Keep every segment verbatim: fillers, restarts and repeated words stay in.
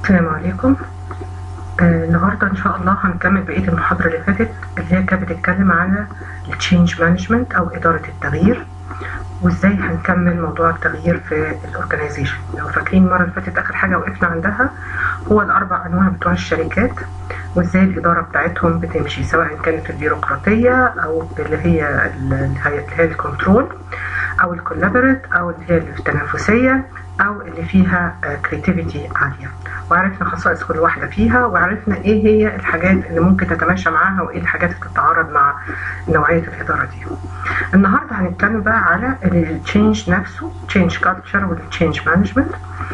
السلام عليكم. آه النهارده ان شاء الله هنكمل بقيه المحاضره اللي فاتت اللي هي كانت بتتكلم على التشينج مانجمنت او اداره التغيير، وازاي هنكمل موضوع التغيير في الاورجنايزيشن. لو فاكرين المره اللي فاتت اخر حاجه وقفنا عندها هو الاربع انواع بتوع الشركات وازاي الاداره بتاعتهم بتمشي، سواء كانت البيروقراطيه او اللي هي اللي هي الكنترول او الكولابوريت او اللي هي التنافسيه او اللي فيها كريتيفيتي عاليه، وعرفنا خصائص كل واحده فيها، وعرفنا ايه هي الحاجات اللي ممكن تتماشى معاها وايه الحاجات اللي بتتعارض مع نوعيه الاداره دي. النهارده هنتكلم بقى على التشينج نفسه، تشينج كالتشر والتشينج مانجمنت.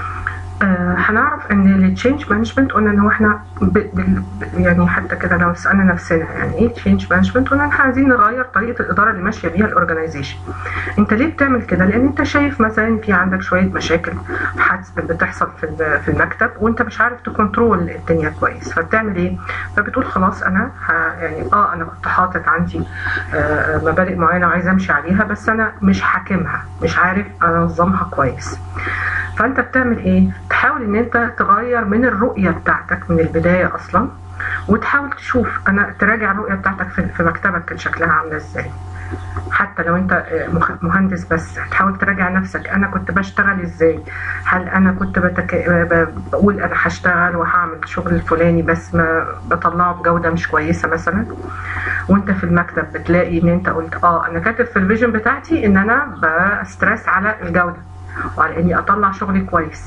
آه هنعرف ان التشينج مانجمنت قلنا ان هو احنا ب ب يعني حتى كده لو سالنا نفسنا يعني ايه تشينج مانجمنت، قلنا احنا عايزين نغير طريقه الاداره اللي ماشيه بيها الاورجنايزيشن. انت ليه بتعمل كده؟ لان انت شايف مثلا في عندك شويه مشاكل بتحصل في في المكتب وانت مش عارف تكنترول الدنيا كويس، فبتعمل ايه؟ فبتقول خلاص انا يعني اه انا كنت حاطط عندي آه مبادئ معينه وعايز امشي عليها، بس انا مش حاكمها، مش عارف انظمها كويس. فانت بتعمل ايه؟ تحاول ان انت تغير من الرؤيه بتاعتك من البدايه اصلا، وتحاول تشوف انا تراجع الرؤيه بتاعتك في مكتبك كان شكلها عامله ازاي. حتى لو انت مهندس بس تحاول تراجع نفسك، انا كنت بشتغل ازاي؟ هل انا كنت بتك... بقول انا هشتغل وهعمل الشغل الفلاني بس ما بطلعه بجوده مش كويسه مثلا، وانت في المكتب بتلاقي ان انت قلت اه انا كاتب في الفيجن بتاعتي ان انا بستريس على الجوده وعلى اني اطلع شغلي كويس.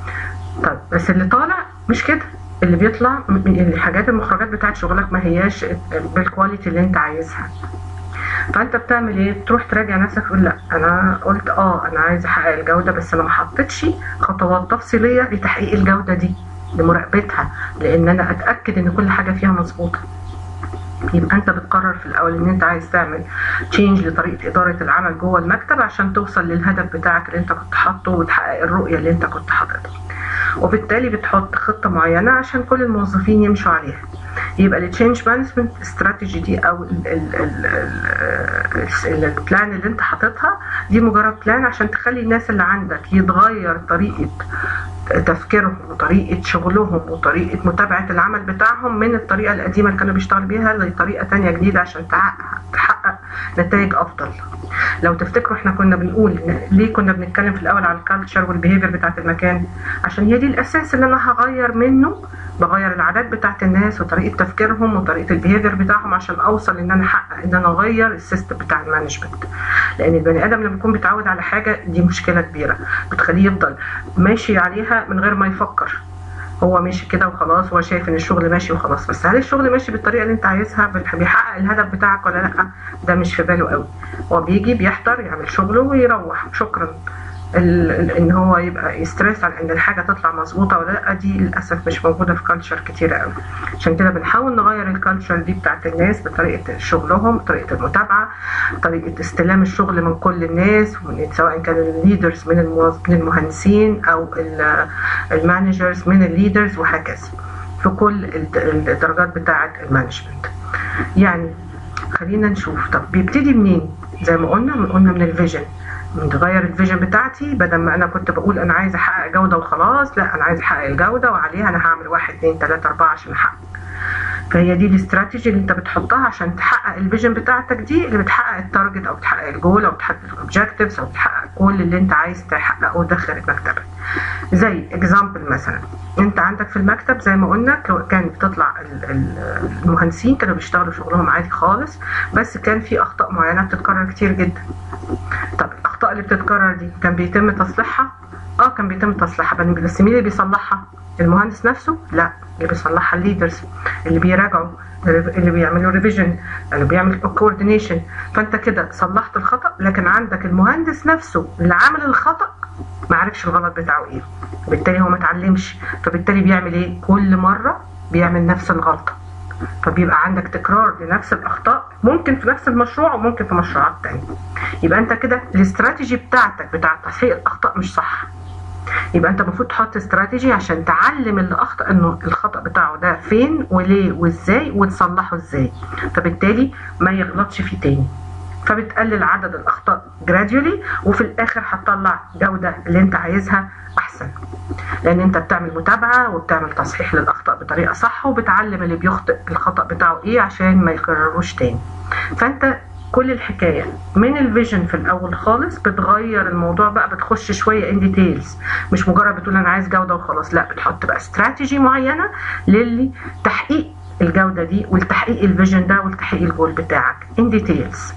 طب بس اللي طالع مش كده، اللي بيطلع الحاجات المخرجات بتاعت شغلك ما هياش بالكواليتي اللي انت عايزها. فانت بتعمل ايه؟ تروح تراجع نفسك تقول لا انا قلت اه انا عايز احقق الجوده، بس انا ما حطيتش خطوات تفصيليه لتحقيق الجوده دي، لمراقبتها، لان انا اتاكد ان كل حاجه فيها مظبوطه. يبقى انت بتقرر في الاول ان انت عايز تعمل تشينج لطريقه اداره العمل جوه المكتب عشان توصل للهدف بتاعك اللي انت كنت حاطه وتحقق الرؤيه اللي انت كنت حاططها، وبالتالي بتحط خطه معينه عشان كل الموظفين يمشوا عليها. يبقى التشينج مانجمنت استراتيجي دي او البلان اللي انت حاططها دي مجرد بلان عشان تخلي الناس اللي عندك يتغير طريقه تفكيرهم وطريقه شغلهم وطريقه متابعه العمل بتاعهم من الطريقه القديمه اللي كانوا بيشتغلوا بيها لطريقه تانية جديده عشان تحقق تحقق نتائج افضل. لو تفتكروا احنا كنا بنقول ليه كنا بنتكلم في الاول على الكالتشر والبيهيفير بتاعت المكان، عشان هي دي الاساس اللي انا هغير منه، بغير العادات بتاعت الناس وطريقه تفكيرهم وطريقه البيهيفير بتاعهم عشان اوصل ان انا احقق ان انا اغير السيستم بتاع المانجمنت. لان البني ادم لما بيكون بيتعود على حاجه دي مشكله كبيره بتخليه يفضل ماشي عليها من غير ما يفكر، هو ماشي كده وخلاص، هو شايف ان الشغل ماشي وخلاص، بس هل الشغل ماشي بالطريقه اللي انت عايزها؟ بيحقق الهدف بتاعك ولا لا؟ ده مش في باله قوي، هو بيجي بيحضر يعمل شغله ويروح شكرا. ان هو يبقى يستريس على ان الحاجه تطلع مظبوطه ولا لا، دي للاسف مش موجوده في كالتشر كتيره قوي. عشان كده بنحاول نغير الكالتشر دي بتاعت الناس بطريقه شغلهم، طريقه المتابعه، طريقه استلام الشغل من كل الناس، سواء كان الليدرز من من المهندسين او المانجرز من الليدرز، وهكذا في كل الدرجات بتاعه المانجمنت. يعني خلينا نشوف، طب بيبتدي منين؟ زي ما قلنا قلنا من الفيجن، نغير الفيجن بتاعتي، بدل ما انا كنت بقول انا عايز احقق جوده وخلاص، لا انا عايز احقق الجوده وعليها انا هعمل واحد اتنين تلاته اربعه عشان احقق. فهي دي الاستراتيجي اللي انت بتحطها عشان تحقق الفيجن بتاعتك دي، اللي بتحقق التارجت او بتحقق الجول او بتحقق الاوبجكتيفز او بتحقق كل اللي انت عايز تحققه داخل مكتبك. زي اكزامبل مثلا انت عندك في المكتب زي ما قلنا كان بتطلع المهندسين كانوا بيشتغلوا شغلهم عادي خالص، بس كان في اخطاء معينه بتتكرر كتير جدا. طب الاخطاء اللي بتتكرر دي كان بيتم تصليحها؟ اه كان بيتم تصليحها، بس مين اللي بيصلحها؟ المهندس نفسه؟ لا، اللي بيصلحها الليدرز اللي بيراجعوا، اللي بيعملوا ريفيجن، اللي بيعمل كوردينيشن. فانت كده صلحت الخطا، لكن عندك المهندس نفسه اللي عمل الخطا ما عرفش الغلط بتاعه ايه، وبالتالي هو ما اتعلمش، فبالتالي بيعمل ايه؟ كل مره بيعمل نفس الغلطه، فبيبقى عندك تكرار لنفس الاخطاء، ممكن في نفس المشروع وممكن في مشروعات تانية. يبقى انت كده الاستراتيجي بتاعتك بتاع تصحيح الاخطاء مش صح. يبقى انت المفروض تحط استراتيجي عشان تعلم اللي اخطا انه الخطا بتاعه ده فين وليه وازاي وتصلحه ازاي، فبالتالي ما يغلطش فيه تاني. فبتقلل عدد الاخطاء جراديولي، وفي الاخر هتطلع جوده اللي انت عايزها احسن. لان انت بتعمل متابعه وبتعمل تصحيح للاخطاء بطريقه صح، وبتعلم اللي بيخطئ الخطا بتاعه ايه عشان ما يكرروش تاني. فانت كل الحكايه من الفيجن في الاول خالص بتغير الموضوع بقى، بتخش شويه ان ديتيلز، مش مجرد بتقول انا عايز جوده وخلاص، لا بتحط بقى استراتيجي معينه للي تحقيق الجوده دي ولتحقيق الفيجن ده ولتحقيق الجول بتاعك ان ديتيلز.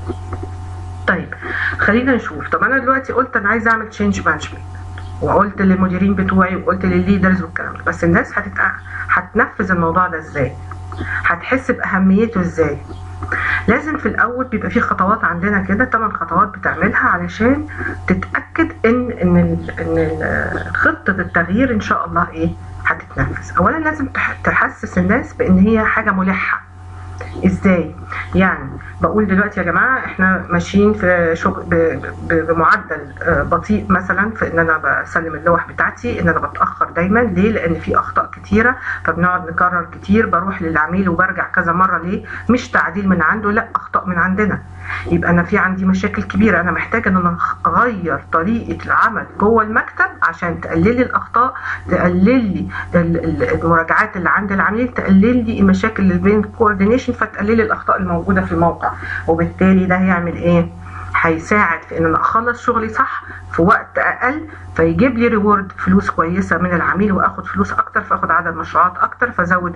طيب خلينا نشوف. طب انا دلوقتي قلت انا عايز اعمل تشينج مانجمنت، وقلت للمديرين بتوعي وقلت للليدرز والكلام ده، بس الناس هتتق... هتنفذ الموضوع ده ازاي؟ هتحس باهميته ازاي؟ لازم في الاول بيبقى في خطوات عندنا كده، ثمان خطوات بتعملها علشان تتاكد ان ان ان خطه التغيير ان شاء الله ايه هتتنفذ. اولا لازم تحسس الناس بان هي حاجه ملحه. ازاي؟ يعني بقول دلوقتي يا جماعه احنا ماشيين في شغل بمعدل بطيء مثلا في ان انا بسلم اللوح بتاعتي، ان انا بتاخر دايما. ليه؟ لان في اخطاء كتيره فبنقعد نكرر كتير، بروح للعميل وبرجع كذا مره. ليه؟ مش تعديل من عنده، لا اخطاء من عندنا. يبقى انا في عندي مشاكل كبيره، انا محتاجه ان انا اغير طريقه العمل جوه المكتب عشان تقلل لي الاخطاء، تقلل لي المراجعات اللي عند العميل، تقلل لي المشاكل اللي بين كوردينيشن، فتقلل لي الاخطاء الموجوده في الموقع. وبالتالي ده هيعمل ايه؟ هيساعد في ان انا اخلص شغلي صح في وقت اقل، فيجيب لي ريورد فلوس كويسه من العميل، واخد فلوس اكتر، فاخد عدد مشروعات اكتر، فزود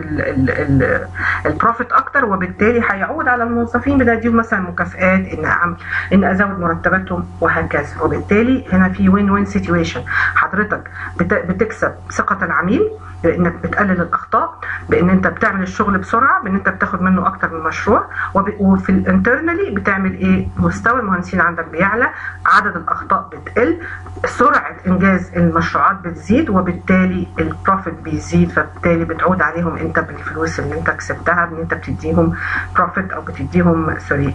البروفيت اكتر، وبالتالي هيعود على الموظفين بديهم مثلا مكافآت، ان اعمل ان ازود مرتباتهم وهكذا. وبالتالي هنا في وين وين سيتويشن. حضرتك بتكسب ثقه العميل بانك بتقلل الاخطاء، بان انت بتعمل الشغل بسرعه، بان انت بتاخد منه اكتر من مشروع، وفي الانترنالي بتعمل ايه؟ مستوى المهندسين عندك بيعلى، عدد الاخطاء بتقل، سرعه انجاز المشروعات بتزيد، وبالتالي البروفيت بيزيد، فبالتالي بتعود عليهم انت بالفلوس اللي انت كسبتها، بان انت بتديهم بروفيت او بتديهم سوري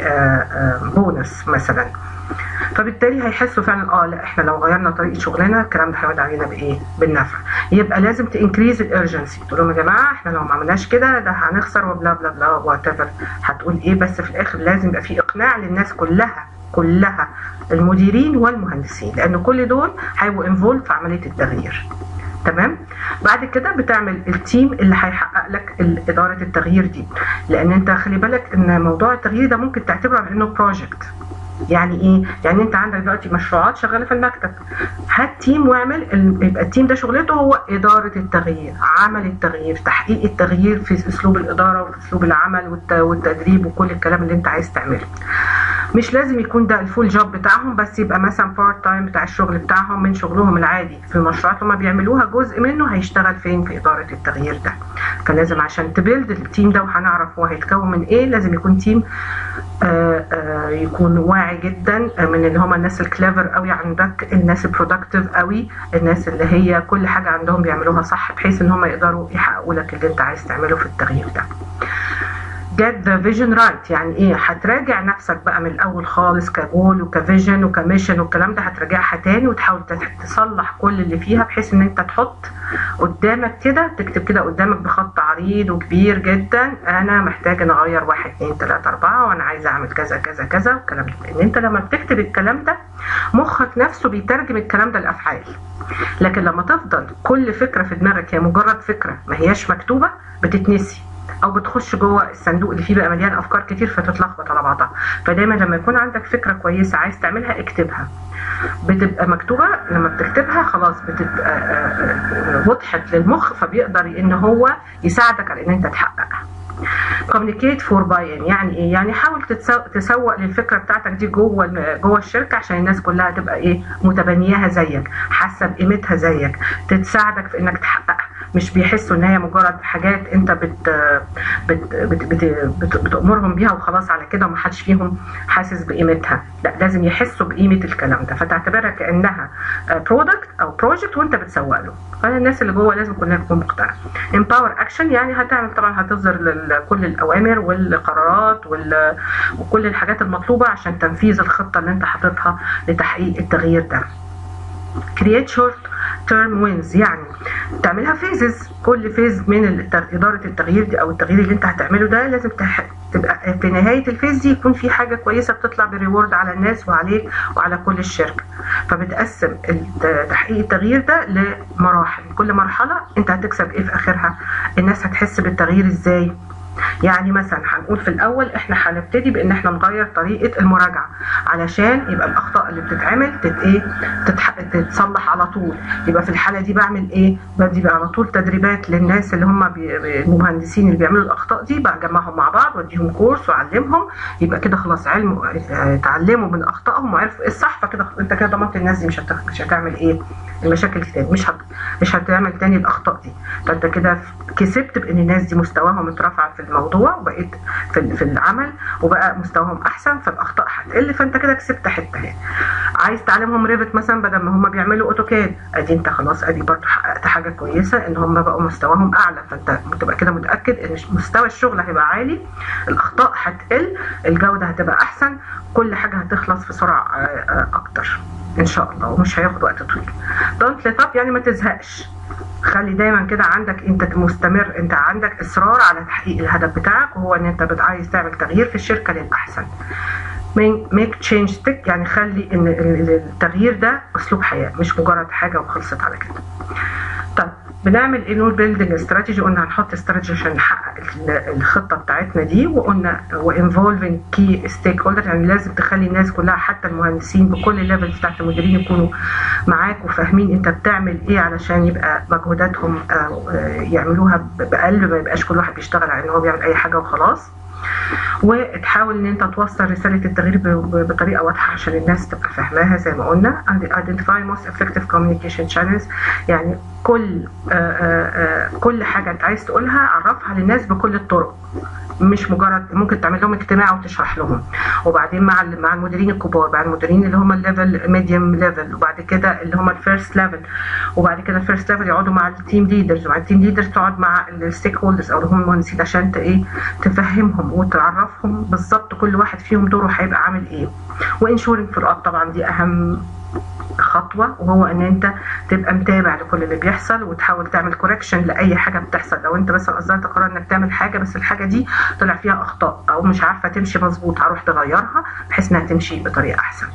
بونس مثلا. فبالتالي هيحسوا فعلا اه لا احنا لو غيرنا طريقه شغلنا الكلام ده هيعود علينا بايه؟ بالنفع. يبقى لازم تنكريز الارجنسي، تقول لهم يا جماعه احنا لو ما عملناش كده ده هنخسر وبلا بلا بلا وات ايفر هتقول ايه، بس في الاخر لازم يبقى في اقناع للناس كلها كلها المديرين والمهندسين، لان كل دول هيبقوا انفولد في عمليه التغيير. تمام؟ بعد كده بتعمل التيم اللي هيحقق لك اداره التغيير دي، لان انت خلي بالك ان موضوع التغيير ده ممكن تعتبره على انه بروجكت. يعني ايه؟ يعني انت عندك دلوقتي مشروعات شغاله في المكتب، هات تيم واعمل، يبقى التيم ده شغلته هو اداره التغيير، عمل التغيير، تحقيق التغيير في اسلوب الاداره وفي اسلوب العمل والتدريب وكل الكلام اللي انت عايز تعمله. مش لازم يكون ده الفول جوب بتاعهم، بس يبقى مثلا بارت تايم بتاع الشغل بتاعهم من شغلهم العادي في المشروعات اللي هم بيعملوها، جزء منه هيشتغل فين؟ في اداره التغيير ده. فلازم عشان تبيلد التيم ده، وهنعرف هو هيتكون من ايه، لازم يكون تيم آآ آآ يكون واعي جدا، من اللي هم الناس الكليفر قوي عندك، الناس البرودكتيف قوي، الناس اللي هي كل حاجه عندهم بيعملوها صح، بحيث ان هم يقدروا يحققوا لك اللي انت عايز تعمله في التغيير ده. get the vision right. يعني ايه؟ هتراجع نفسك بقى من الاول خالص كجول وكفيجن وكميشن والكلام ده، هتراجعها تاني وتحاول تصلح كل اللي فيها، بحيث ان انت تحط قدامك كده، تكتب كده قدامك بخط عريض وكبير جدا، انا محتاج ان اغير واحد اتنين تلاته اربعه، وانا عايز اعمل كذا كذا كذا والكلام ده. لان انت لما بتكتب الكلام ده مخك نفسه بيترجم الكلام ده لافعال. لكن لما تفضل كل فكره في دماغك هي مجرد فكره ما هياش مكتوبه، بتتنسي او بتخش جوه الصندوق اللي فيه بقى مليان افكار كتير فتتلخبط على بعضها. فدايما لما يكون عندك فكره كويسه عايز تعملها اكتبها، بتبقى مكتوبه، لما بتكتبها خلاص بتبقى وضحت للمخ، فبيقدر ان هو يساعدك على ان انت تحققها. communicate for buy-in. يعني ايه؟ يعني حاول تسوق للفكره بتاعتك دي جوه جوه الشركه، عشان الناس كلها تبقى ايه؟ متبنياها زيك، حاسه بقيمتها زيك، تساعدك في انك تحققها. مش بيحسوا ان هي مجرد حاجات انت بت بت بت بت بت بتأمرهم بيها وخلاص على كده ومحدش فيهم حاسس بقيمتها. لا، لازم يحسوا بقيمه الكلام ده، فتعتبرها كانها برودكت او بروجكت وانت بتسوق له. فالناس اللي جوه لازم كلها تكون مقتنعه. empower action. يعني هتعمل طبعا، هتصدر كل الاوامر والقرارات وكل الحاجات المطلوبه عشان تنفيذ الخطه اللي انت حاططها لتحقيق التغيير ده. create short term wins، يعني تعملها فيزز، كل فيز من اداره التغيير دي او التغيير اللي انت هتعمله ده لازم تبقى في نهايه الفيز دي يكون في حاجه كويسه بتطلع بريورد على الناس وعليك وعلى كل الشركه. فبتقسم تحقيق التغيير ده لمراحل، كل مرحله انت هتكسب ايه في اخرها، الناس هتحس بالتغيير ازاي. يعني مثلا هنقول في الاول احنا هنبتدي بان احنا نغير طريقه المراجعه علشان يبقى الاخطاء اللي بتتعمل تت ايه تتصلح على طول. يبقى في الحاله دي بعمل ايه، بدي بقى على طول تدريبات للناس اللي هم المهندسين اللي بيعملوا الاخطاء دي، بجمعهم مع بعض واديهم كورس واعلمهم، يبقى كده خلاص علموا اتعلموا من اخطائهم وعرفوا ايه الصح. فكده انت كده ضمنت الناس دي مش مش هتعمل ايه المشاكل دي تاني، مش هت... مش هتعمل تاني الاخطاء دي. فانت كده كسبت بان الناس دي مستواهم اترفع في الموضوع وبقيت في في العمل وبقى مستواهم احسن، فالاخطاء هتقل، فانت كده كسبت حته اهي. عايز تعلمهم ريفت مثلا بدل ما هم بيعملوا اوتوكاد، ادي انت خلاص ادي برضه حققت حاجه كويسه ان هم بقوا مستواهم اعلى، فانت بتبقى كده متاكد ان مستوى الشغل هيبقى عالي، الاخطاء هتقل، الجوده هتبقى احسن، كل حاجه هتخلص في سرعه اكتر ان شاء الله ومش هياخد وقت طويل. دونت ليت اب يعني ما تزهقش، خلي دايما كده عندك انت مستمر، انت عندك اصرار على تحقيق الهدف بتاعك، وهو ان انت عايز تعمل تغيير في الشركه للاحسن. ميك تشينج ستيك، يعني خلي ان التغيير ده اسلوب حياه مش مجرد حاجه وخلصت على كده. طب بنعمل ايه؟ نقول بيلدينج استراتيجي، قلنا هنحط استراتيجي عشان نحقق الخطه بتاعتنا دي، وقلنا وانفولفينج كي ستيك هولدر، يعني لازم تخلي الناس كلها حتى المهندسين بكل الليفلز بتاعت المديرين يكونوا معاك وفاهمين انت بتعمل ايه علشان يبقى مجهوداتهم يعملوها بقلب، ما يبقاش كل واحد بيشتغل على ان هو بيعمل اي حاجه وخلاص. وتحاول ان انت توصل رساله التغيير بطريقه واضحه عشان الناس تبقى فاهماها زي ما قلنا. identify most effective communication channels، يعني كل آآ آآ كل حاجه انت عايز تقولها عرفها للناس بكل الطرق، مش مجرد ممكن تعمل لهم اجتماع وتشرح لهم، وبعدين مع مع المديرين الكبار، مع المديرين اللي هم الليفل ميديوم ليفل، وبعد كده اللي هم الفيرست ليفل، وبعد كده الفيرست ليفل يقعدوا مع التيم ليدرز، ومع التيم ليدرز تقعد مع الستيك هولدرز او اللي هم المهندسين عشان ايه تفهمهم وتعرفهم بالظبط كل واحد فيهم دوره هيبقى عامل ايه. وانشورنج فولو اب، طبعا دي اهم خطوه، وهو ان انت تبقى متابع لكل اللي بيحصل وتحاول تعمل كوركشن لاي حاجه بتحصل. لو انت مثلا اصدرت قرار انك تعمل حاجه بس الحاجه دي طلع فيها اخطاء او مش عارفه تمشي مظبوط، هروح تغيرها بحيث انها تمشي بطريقه احسن.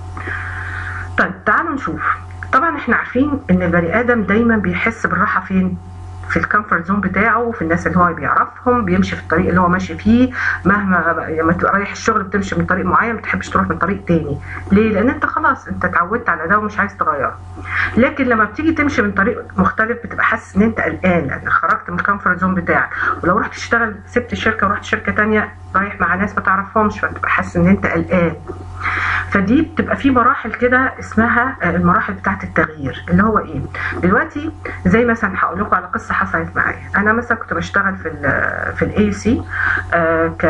طيب تعالوا نشوف. طبعا احنا عارفين ان البني ادم دايما بيحس بالراحه فين؟ في الكمفورت زون بتاعه، في الناس اللي هو بيعرفهم، بيمشي في الطريق اللي هو ماشي فيه، مهما لما تبقى رايح الشغل بتمشي من طريق معين ما بتحبش تروح من طريق تاني. ليه؟ لان انت خلاص انت اتعودت على ده ومش عايز تغيره. لكن لما بتيجي تمشي من طريق مختلف بتبقى حاسس ان انت قلقان لان خرجت من الكمفورت زون بتاعك، ولو رحت تشتغل سبت الشركه ورحت شركه تانيه رايح مع ناس ما تعرفهمش فبتبقى حاسس ان انت قلقان. فدي بتبقى في مراحل كده اسمها المراحل بتاعه التغيير، اللي هو ايه؟ دلوقتي زي مثلا هقول لكم على قصه حصلت معايا. انا مثلا كنت بشتغل في ال في الاي سي ك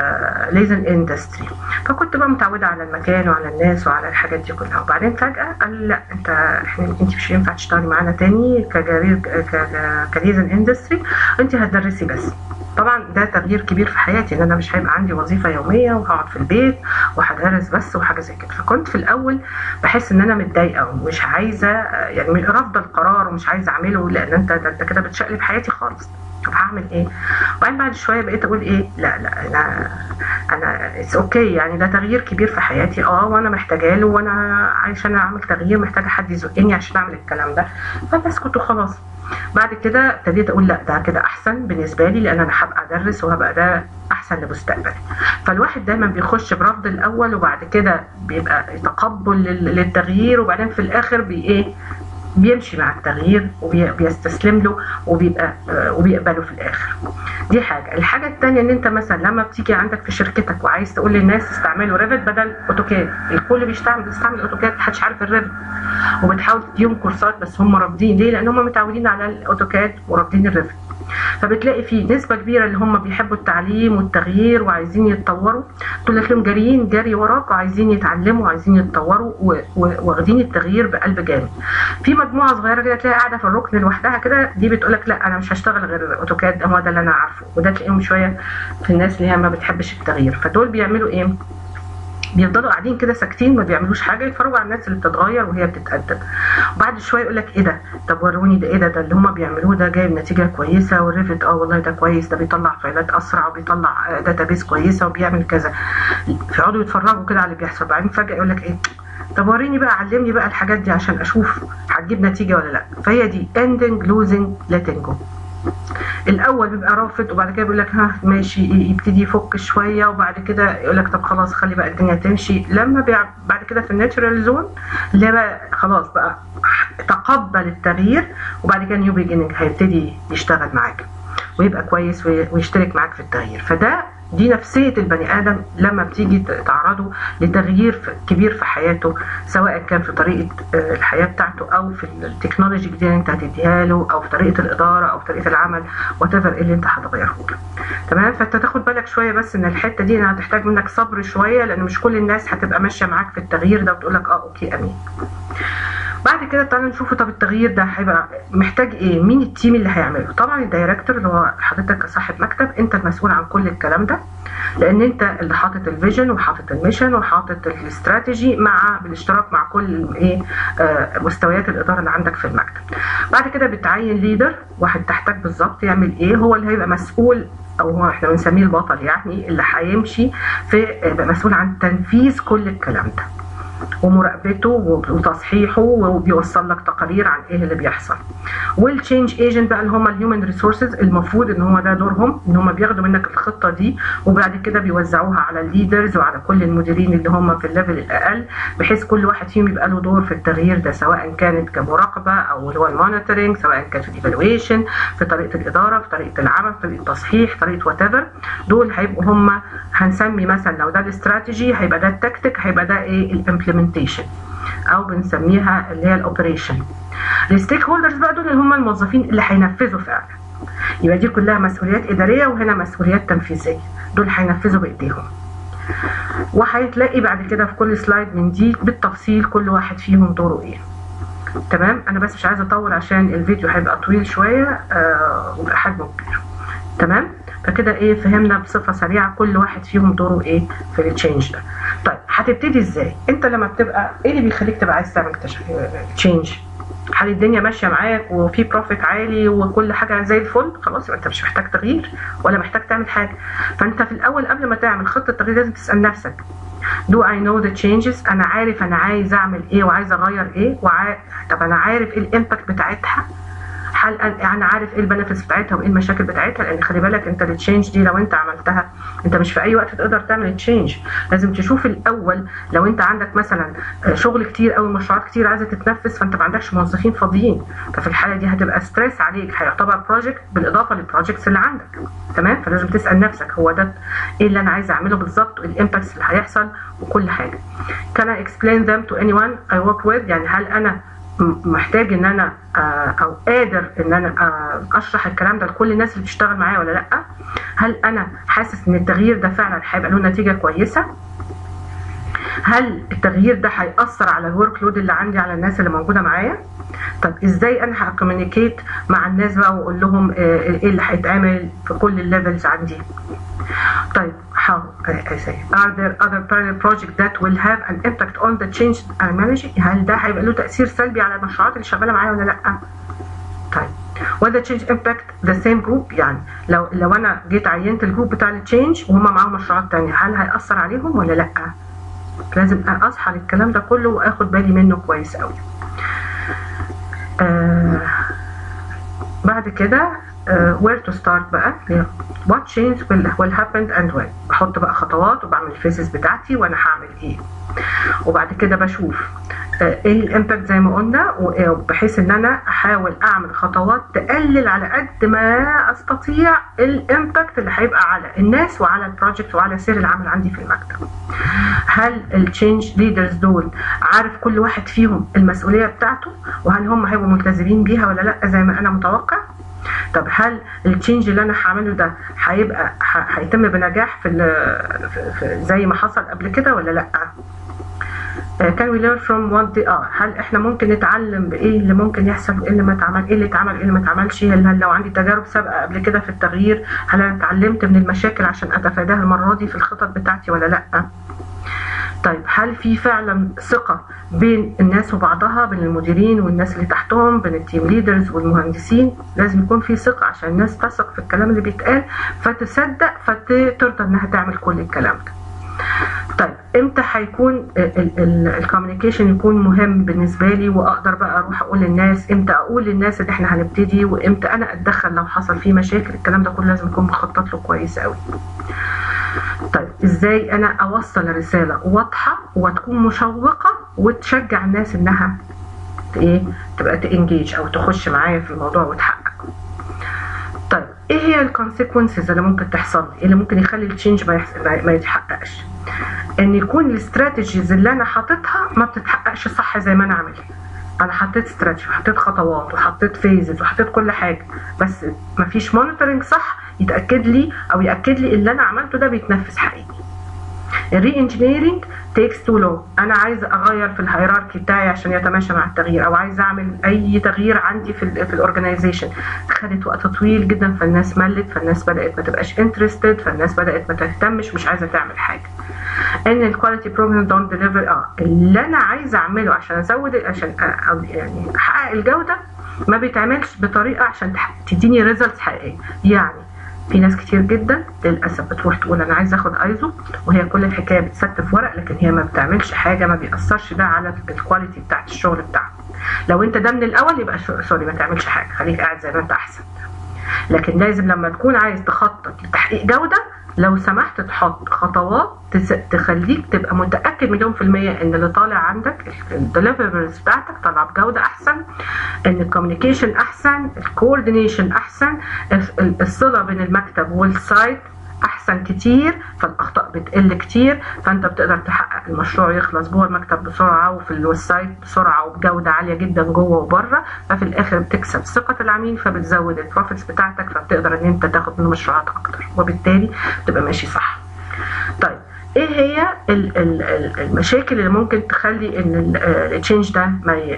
ليزر اندستري، فكنت بقى متعوده على المكان وعلى الناس وعلى الحاجات دي كلها، وبعدين فجاه قال لا انت احنا انت مش هينفع تشتغلي معانا تاني كجرير كليزر اندستري، انت هتدرسي بس. طبعا ده تغيير كبير في حياتي ان انا مش هيبقى عندي وظيفه يوميه وهقعد في البيت وهدرس بس وحاجه زي كده. فكنت في الاول بحس ان انا متضايقه ومش عايزه، يعني رافضه القرار ومش عايزه اعمله لان انت انت كده بتشقلب حياتي خالص. طب هعمل ايه؟ وبعدين بعد شويه بقيت اقول ايه؟ لا لا انا انا اتس اوكي، يعني ده تغيير كبير في حياتي اه وانا محتاجه له، وانا عشان اعمل تغيير محتاجه حد يزقني عشان اعمل الكلام ده، فبسكت وخلاص. بعد كده ابتديت اقول لا ده كده احسن بالنسبه لي لان انا هبقى ادرس وهبقى ده احسن لمستقبلي. فالواحد دايما بيخش برفض الاول وبعد كده بيبقى تقبل للتغيير، وبعدين في الاخر بي ايه بيمشي مع التغيير وبيستسلم له وبيبقى وبيقبله في الاخر. دي حاجه. الحاجه الثانيه ان انت مثلا لما بتيجي عندك في شركتك وعايز تقول للناس استعملوا ريفت بدل اوتوكاد، الكل بيستعمل بيستعمل اوتوكاد محدش عارف الريفت، وبتحاول تديهم كورسات بس هم رافضين. ليه؟ لان هم متعودين على الاوتوكاد ورافضين الريفت. فبتلاقي في نسبه كبيره اللي هم بيحبوا التعليم والتغيير وعايزين يتطوروا، دول تلاقيهم جاريين جري وراك وعايزين يتعلموا وعايزين يتطوروا واخدين التغيير بقلب جامد. في مجموعه صغيره كده تلاقي قاعده في الركن لوحدها كده، دي بتقول لك لا انا مش هشتغل غير اوتوكاد، هو ده اللي انا عارفه. وده تلاقيهم شويه في الناس اللي هي ما بتحبش التغيير. فدول بيعملوا ايه؟ بيفضلوا قاعدين كده ساكتين ما بيعملوش حاجه، يتفرجوا على الناس اللي بتتغير وهي بتتقدم. وبعد شويه يقول لك ايه ده؟ طب وروني ده ايه ده؟ ده اللي هما بيعملوه ده جايب نتيجه كويسه، والريفت اه والله ده كويس، ده بيطلع فايلات اسرع وبيطلع داتابيس كويسه وبيعمل كذا. فيقعدوا يتفرجوا كده على اللي بيحصل، بعدين فجاه يقول لك ايه؟ طب وريني بقى، علمني بقى الحاجات دي عشان اشوف هتجيب نتيجه ولا لا. فهي دي ending losing letting go. الاول بيبقى رافض، وبعد كده بيقول لك ها ماشي، يبتدي يفك شويه، وبعد كده يقول لك طب خلاص خلي بقى الدنيا تمشي. لما بعد كده في الناتشورال زون اللي بقى خلاص بقى تقبل التغيير، وبعد كده نيو بيجيننج هيبتدي يشتغل معاك ويبقى كويس ويشترك معاك في التغيير. فده دي نفسية البني آدم لما بتيجي تعرضه لتغيير كبير في حياته، سواء كان في طريقة الحياة بتاعته أو في التكنولوجي الجديدة اللي أنت هتديها له، أو في طريقة الإدارة أو في طريقة العمل وات ايفر اللي أنت هتغيره له. تمام؟ فأنت تاخد بالك شوية بس إن الحتة دي أنا هتحتاج منك صبر شوية، لأن مش كل الناس هتبقى ماشية معاك في التغيير ده وتقول لك أه أوكي أمين. بعد كده تعالى نشوف طب التغيير ده هيبقى محتاج ايه؟ مين التيم اللي هيعمله؟ طبعا الدايركتور اللي هو حضرتك كصاحب مكتب، انت المسؤول عن كل الكلام ده، لان انت اللي حاطط الفيجن وحاطط الميشن وحاطط الاستراتيجي مع بالاشتراك مع كل ايه آه مستويات الاداره اللي عندك في المكتب. بعد كده بتعين ليدر واحد تحتك بالظبط يعمل ايه، هو اللي هيبقى مسؤول، او هو احنا بنسميه البطل يعني، اللي هيمشي في مسؤول عن تنفيذ كل الكلام ده ومراقبته وتصحيحه، وبيوصل لك تقارير عن ايه اللي بيحصل. والتشينج ايجنت بقى اللي هم الهيومن ريسورسز، المفروض ان هو ده دورهم، ان هم بياخدوا منك الخطه دي وبعد كده بيوزعوها على الليدرز وعلى كل المديرين اللي هم في الليفل الاقل، بحيث كل واحد فيهم يبقى له دور في التغيير ده، سواء كانت كمراقبه او اللي هو المونيتورنج، سواء كان في الايفالويشن، في طريقه الاداره، في طريقه العمل، في طريقه التصحيح، في طريقه وات ايفر. دول هيبقوا هم، هنسمي مثلا لو ده الاستراتيجي هيبقى ده التكتيك، هيبقى ده ايه الامبلمنتيشن، او بنسميها اللي هي الاوبريشن. الستيك هولدرز بقى دول اللي هم الموظفين اللي هينفذوا فعلا. يبقى دي كلها مسؤوليات اداريه وهنا مسؤوليات تنفيذيه، دول هينفذوا بايديهم. وهتلاقي بعد كده في كل سلايد من دي بالتفصيل كل واحد فيهم دوره ايه. تمام؟ انا بس مش عايزه اطول عشان الفيديو هيبقى طويل شويه آه ويبقى حجمه كبير. تمام؟ فكده ايه فهمنا بصفه سريعه كل واحد فيهم دوره ايه في التشينج ده. طيب هتبتدي ازاي؟ انت لما بتبقى ايه اللي بيخليك تبقى عايز تعمل تشينج؟ هل الدنيا ماشيه معاك وفي بروفيت عالي وكل حاجه زي الفل؟ خلاص يبقى انت مش محتاج تغيير ولا محتاج تعمل حاجه. فانت في الاول قبل ما تعمل خطه تغيير لازم تسال نفسك do I know the changes؟ انا عارف انا عايز اعمل ايه وعايز اغير ايه، وع... طب انا عارف ايه الامباكت بتاعتها؟ هل انا عارف ايه البنفيتس بتاعتها وايه المشاكل بتاعتها؟ لان خلي بالك انت التشينج دي لو انت عملتها انت مش في اي وقت تقدر تعمل تشينج، لازم تشوف الاول. لو انت عندك مثلا شغل كتير قوي، مشروعات كتير عايزه تتنفذ، فانت ما عندكش موظفين فاضيين، ففي الحاله دي هتبقى ستريس عليك، هيعتبر بروجكت بالاضافه للبروجكتس اللي عندك. تمام؟ فلازم تسال نفسك هو ده ايه اللي انا عايزه اعمله بالظبط، والامباكتس اللي هيحصل وكل حاجه. can I explain them to anyone I work with؟ يعني هل انا محتاج ان انا او قادر ان انا اشرح الكلام ده لكل الناس اللي بتشتغل معايا ولا لا؟ هل انا حاسس ان التغيير ده فعلا هيبقى له نتيجه كويسه؟ هل التغيير ده هيأثر على الورك لود اللي عندي على الناس اللي موجوده معايا؟ طب ازاي انا هكوميونيكيت مع الناس بقى واقول لهم ايه اللي هيتعمل في كل الليفلز عندي؟ طيب how I say are there other parallel projects that will have an impact on the change I'm managing؟ هل ده هيبقى له تأثير سلبي على المشروعات اللي شغالة معايا ولا لأ؟ طيب whether change impact the same group؟ يعني لو لو أنا جيت عينت الجروب بتاع التشينج وهم معاهم مشروعات تانية، هل هيأثر عليهم ولا لأ؟ لازم أصحى للكلام ده كله وآخد بالي منه كويس أوي. آه بعد كده Uh, where to start بقى yeah. what change will, will happen and when؟ بحط بقى خطوات وبعمل الفيسز بتاعتي وانا هعمل ايه، وبعد كده بشوف uh, ايه الامباكت زي ما قلنا، وبحيث ان انا احاول اعمل خطوات تقلل على قد ما استطيع الامباكت اللي هيبقى على الناس وعلى البروجكت وعلى سير العمل عندي في المكتب. هل التشينج ليدرز دول عارف كل واحد فيهم المسؤوليه بتاعته، وهل هم هيبقوا ملتزمين بيها ولا لا زي ما انا متوقع؟ طب هل التشينج اللي انا هعمله ده هيبقى هيتم بنجاح في, في زي ما حصل قبل كده ولا لا؟ كان وي ليرن فروم وات اه هل احنا ممكن نتعلم بايه اللي ممكن يحصل وايه اللي ما اتعمل، ايه اللي اتعمل وايه اللي ما اتعملش؟ هل, هل لو عندي تجارب سابقه قبل كده في التغيير هل انا اتعلمت من المشاكل عشان اتفاداها المره دي في الخطط بتاعتي ولا لا؟ طيب هل في فعلا ثقة بين الناس وبعضها، بين المديرين والناس اللي تحتهم، بين التيم ليدرز والمهندسين؟ لازم يكون في ثقة عشان الناس تثق في الكلام اللي بيتقال فتصدق فترضى انها تعمل كل الكلام ده. طيب امتى هيكون الكوميونيكيشن يكون مهم بالنسبه لي واقدر بقى اروح اقول للناس؟ امتى اقول للناس ان احنا هنبتدي، وامتى انا اتدخل لو حصل فيه مشاكل؟ الكلام ده كله لازم يكون مخطط له كويس قوي. طيب ازاي انا اوصل رساله واضحه وتكون مشوقه وتشجع الناس انها ايه تبقى تانجيج او تخش معايا في الموضوع وتحقق؟ طيب ايه هي الكونسيكونسز اللي ممكن تحصل لي، اللي ممكن يخلي التشينج ما, ما يتحققش؟ ان يكون الاستراتيجيز اللي انا حاططها ما بتتحققش صح زي ما انا عاملها. انا حطيت استراتيجي وحطيت خطوات وحطيت فيزز وحطيت كل حاجه، بس ما فيش مونيتورنج صح يتاكد لي او ياكد لي اللي انا عملته ده بيتنفذ حقيقي. الري انجينيرنج تيكس تو لونج. انا عايزه اغير في الهيراركي بتاعي عشان يتماشى مع التغيير، او عايزه اعمل اي تغيير عندي في ال في الاورجنايزيشن. خدت وقت طويل جدا، فالناس ملت، فالناس بدات ما تبقاش انترستد، فالناس بدات ما تهتمش، مش عايزه تعمل حاجه. ان الكواليتي بروجرام دونت ديليفر. اه اللي انا عايزه اعمله عشان ازود عشان يعني احقق الجوده ما بيتعملش بطريقه عشان تديني ريزلتس حقيقيه. يعني في ناس كتير جدا للاسف بتروح تقول انا عايزه اخد ايزو، وهي كل الحكايه بتستف ورق، لكن هي ما بتعملش حاجه، ما بيأثرش ده على الكواليتي بتاعت الشغل بتاعها. لو انت ده من الاول يبقى سوري ما تعملش حاجه، خليك قاعد زي ما انت احسن. لكن لازم لما تكون عايز تخطط لتحقيق جوده لو سمحت تحط خطوات تخليك تبقى متاكد مليون في الميه ان اللي طالع عندك الدليفربلز بتاعتك طالعه بجوده احسن، ان الكوميونيكيشن احسن، الكوردينيشن احسن، الصله بين المكتب والسايت احسن كتير، فالاخطاء بتقل كتير، فانت بتقدر تحقق المشروع يخلص جوه المكتب بسرعه وفي السايت بسرعه وبجوده عاليه جدا جوه وبره، ففي الاخر بتكسب ثقه العميل، فبتزود البروفيتس بتاعتك، فبتقدر ان انت تاخد منه مشروعات اكتر، وبالتالي تبقى ماشي صح. طيب ايه هي المشاكل اللي ممكن تخلي ان التشينج ده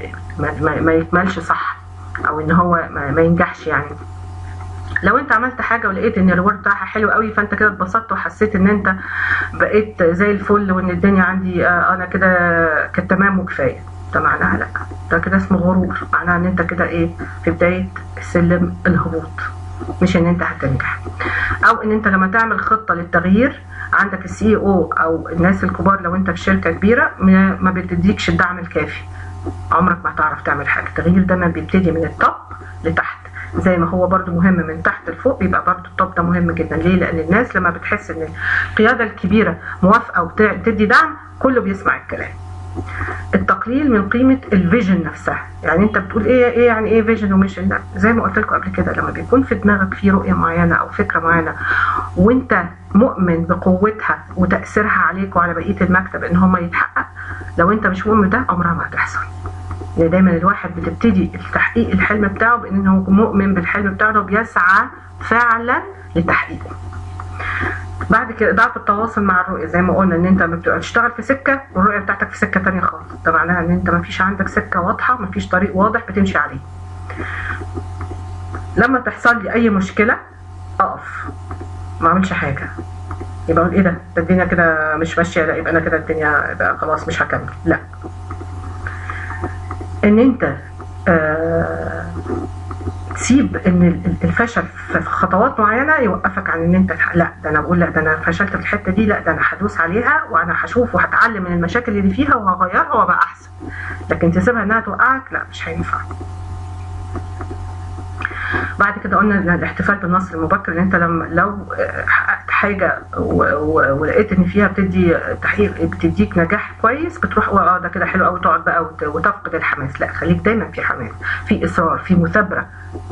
ما ما يكملش صح، او ان هو ما ينجحش؟ يعني لو انت عملت حاجه ولقيت ان الريورد بتاعها حلو قوي، فانت كده اتبسطت وحسيت ان انت بقيت زي الفل وان الدنيا عندي آه انا كده كانت تمام وكفايه، ده معناها لا، ده كده اسمه غرور، معناها ان انت كده ايه في بدايه سلم الهبوط، مش ان انت هتنجح. او ان انت لما تعمل خطه للتغيير عندك السي او او الناس الكبار، لو انت في شركه كبيره ما بتديكش الدعم الكافي، عمرك ما هتعرف تعمل حاجه. التغيير ده ما بيبتدي من التوب لتحت، زي ما هو برضو مهم من تحت لفوق، يبقى برضو التوب ده مهم جدا. ليه؟ لان الناس لما بتحس ان القياده الكبيره موافقه وبتدي دعم كله بيسمع الكلام. التقليل من قيمه الفيجن نفسها، يعني انت بتقول ايه ايه يعني ايه فيجن وميشن؟ لا، زي ما قلت لكم قبل كده، لما بيكون في دماغك في رؤيه معينه او فكره معينه وانت مؤمن بقوتها وتاثيرها عليك وعلى بقيه المكتب ان هم يتحقق، لو انت مش مؤمن ده عمرها ما هتحصل. يعني دايما الواحد بتبتدي تحقيق الحلم بتاعه بان هو مؤمن بالحلم بتاعه وبيسعى فعلا لتحقيقه. بعد كده ضعف التواصل مع الرؤيه، زي ما قلنا ان انت لما بتبقى تشتغل في سكه والرؤيه بتاعتك في سكه ثانيه خالص، ده معناها ان انت ما فيش عندك سكه واضحه، ما فيش طريق واضح بتمشي عليه. لما تحصل لي اي مشكله اقف ما اعملش حاجه، يبقى اقول ايه ده ده الدنيا كده مش ماشيه، لا يبقى انا كده الدنيا يبقى خلاص مش هكمل. لا، ان انت آه تسيب ان الفشل في خطوات معينه يوقفك عن ان انت لا ده انا بقول لا ده انا فشلت في الحته دي، لا ده انا هدوس عليها وانا هشوف وهتعلم من المشاكل اللي فيها وهغيرها وابقى احسن. لكن تسيبها انها توقعك لا، مش هينفع. بعد كده قلنا الاحتفال بالنصر المبكر، ان انت لما لو حققت حاجه ولقيت ان فيها بتدي تحقيق بتديك نجاح كويس، بتروح اه ده كده حلو قوي، تقعد بقى وتفقد الحماس. لا، خليك دايما في حماس، في اصرار، في مثابره.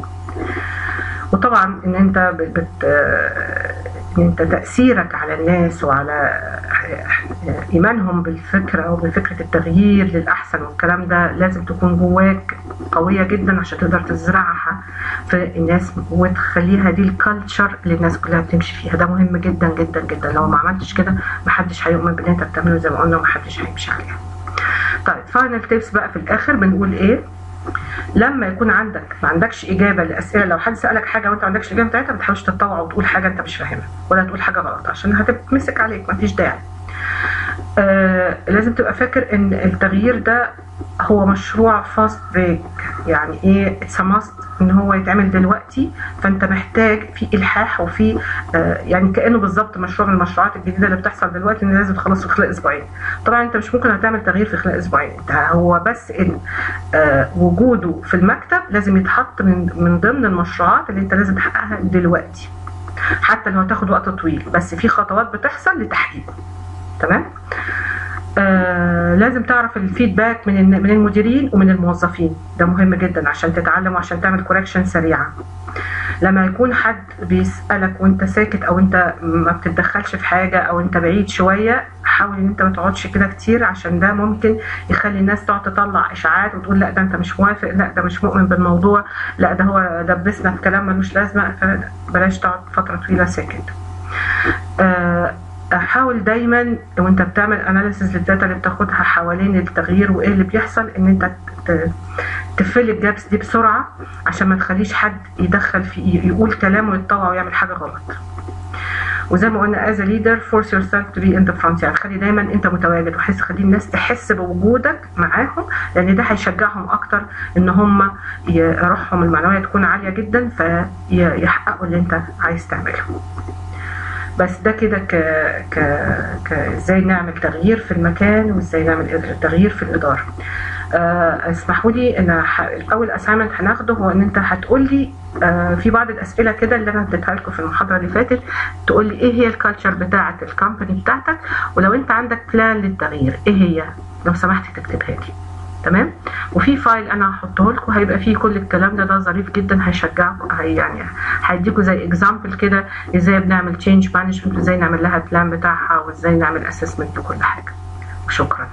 وطبعا ان انت بت ان انت تاثيرك على الناس وعلى ايمانهم بالفكره وبفكره التغيير للاحسن والكلام ده لازم تكون جواك قويه جدا عشان تقدر تزرعها في الناس وتخليها دي الكالتشر اللي الناس كلها بتمشي فيها. ده مهم جدا جدا جدا، لو ما عملتش كده محدش هيؤمن باللي انت بتعمله زي ما قلنا ومحدش هيمشي عليها. طيب فاينل تيبس بقى في الاخر بنقول ايه؟ لما يكون عندك ما عندكش اجابه لاسئله، لو حد سالك حاجه وانت ما عندكش اجابه بتاعتها ما تحاولش تتطوع وتقول حاجه انت مش فاهمها ولا تقول حاجه غلط عشان هتتمسك عليك، ما فيش داعي. آه لازم تبقى فاكر ان التغيير ده هو مشروع فاست تراك، يعني ايه اتس ماست ان هو يتعمل دلوقتي، فانت محتاج في الحاح وفي آه يعني كانه بالظبط مشروع من المشروعات الجديده اللي بتحصل دلوقتي ان لازم تخلص في خلال اسبوعين. طبعا انت مش ممكن هتعمل تغيير في خلال اسبوعين، انت هو بس ان آه وجوده في المكتب لازم يتحط من من ضمن المشروعات اللي انت لازم تحققها دلوقتي، حتى لو هتاخد وقت طويل بس في خطوات بتحصل لتحقيقه. تمام. آه لازم تعرف الفيدباك من من المديرين ومن الموظفين، ده مهم جدا عشان تتعلم وعشان تعمل كوركشن سريعه. لما يكون حد بيسألك وانت ساكت او انت ما بتتدخلش في حاجه او انت بعيد شويه، حاول ان انت ما تقعدش كده كتير، عشان ده ممكن يخلي الناس تقعد تطلع اشاعات وتقول لا ده انت مش موافق، لا ده مش مؤمن بالموضوع، لا ده هو دبسنا في كلام ملوش لازمه. بلاش تقعد فتره طويله ساكت. آه حاول دايما وانت بتعمل اناليسيز للداتا اللي بتاخدها حوالين التغيير وايه اللي بيحصل ان انت تفل الجابس دي بسرعه، عشان ما تخليش حد يدخل في يقول كلام ويتطوع ويعمل حاجه غلط. وزي ما قلنا as a leader force yourself to be in the front، يعني خلي دايما انت متواجد وحس، خلي الناس تحس بوجودك معاهم، لان ده هيشجعهم اكتر ان هم روحهم المعنويه تكون عاليه جدا فيحققوا اللي انت عايز تعمله. بس ده كده ك ك ك ازاي نعمل تغيير في المكان وازاي نعمل تغيير في الاداره. أه اسمحوا لي ان اول اسايمنت هناخده هو ان انت هتقول لي أه في بعض الاسئله كده اللي انا اديتها لكم في المحاضره اللي فاتت، تقول لي ايه هي الكالتشر بتاعه الكومباني بتاعتك، ولو انت عندك بلان للتغيير ايه هي لو سمحتي تكتبها لي. تمام. وفي فايل انا هحطه لكم هيبقى فيه كل الكلام ده، ده ظريف جدا هيشجعكم، هي يعني هيديكم زي اكزامبل كده ازاي بنعمل تشينج مانجمنت وازاي نعمل لها البلان بتاعها وازاي نعمل اسسمنت وكل حاجه. وشكرا.